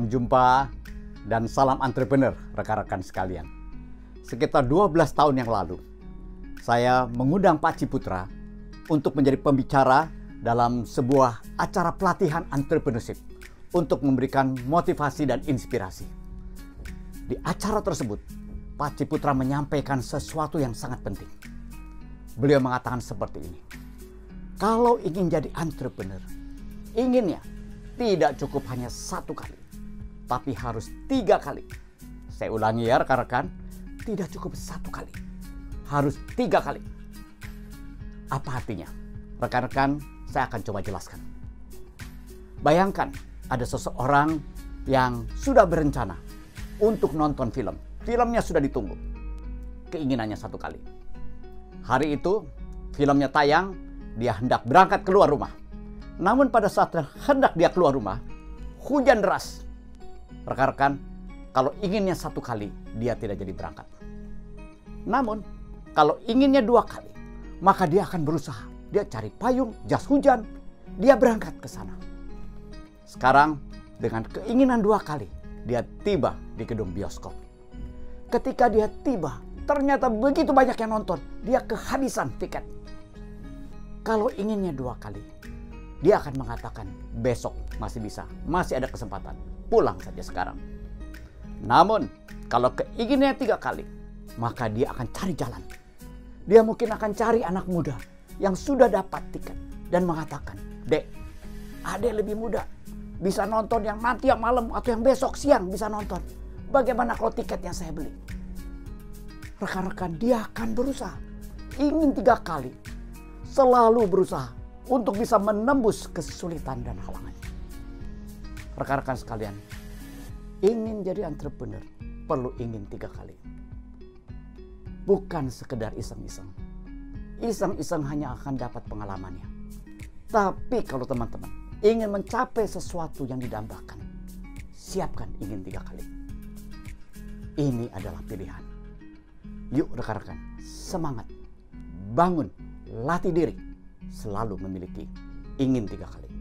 Salam jumpa dan salam entrepreneur rekan-rekan sekalian. Sekitar 12 tahun yang lalu, saya mengundang Pak Ciputra untuk menjadi pembicara dalam sebuah acara pelatihan entrepreneurship untuk memberikan motivasi dan inspirasi. Di acara tersebut, Pak Ciputra menyampaikan sesuatu yang sangat penting. Beliau mengatakan seperti ini. Kalau ingin jadi entrepreneur, inginnya tidak cukup hanya 1 kali, tapi harus 3 kali. Saya ulangi ya rekan-rekan, tidak cukup 1 kali, harus 3 kali. Apa artinya? Rekan-rekan, saya akan coba jelaskan. Bayangkan ada seseorang yang sudah berencana untuk nonton film. Filmnya sudah ditunggu. Keinginannya 1 kali. Hari itu filmnya tayang, dia hendak berangkat keluar rumah. Namun pada saat hendak dia keluar rumah, hujan deras. Rekan-rekan, kalau inginnya 1 kali, dia tidak jadi berangkat. Namun, kalau inginnya 2 kali, maka dia akan berusaha. Dia cari payung, jas hujan, dia berangkat ke sana. Sekarang, dengan keinginan 2 kali, dia tiba di gedung bioskop. Ketika dia tiba, ternyata begitu banyak yang nonton, dia kehabisan tiket. Kalau inginnya 2 kali, dia akan mengatakan besok masih bisa, masih ada kesempatan, pulang saja sekarang. Namun kalau keinginannya 3 kali, maka dia akan cari jalan. Dia mungkin akan cari anak muda yang sudah dapat tiket dan mengatakan, "Dek, adek lebih muda, bisa nonton yang nanti yang malam atau yang besok siang bisa nonton. Bagaimana kalau tiketnya saya beli?" Rekan-rekan, dia akan berusaha. Ingin 3 kali, selalu berusaha untuk bisa menembus kesulitan dan halangan. Rekan-rekan sekalian, ingin jadi entrepreneur perlu ingin 3 kali. Bukan sekedar iseng-iseng. Iseng-iseng hanya akan dapat pengalamannya. Tapi kalau teman-teman ingin mencapai sesuatu yang didambakan, siapkan ingin 3 kali. Ini adalah pilihan. Yuk rekan-rekan, semangat, bangun, latih diri, selalu memiliki ingin 3 kali.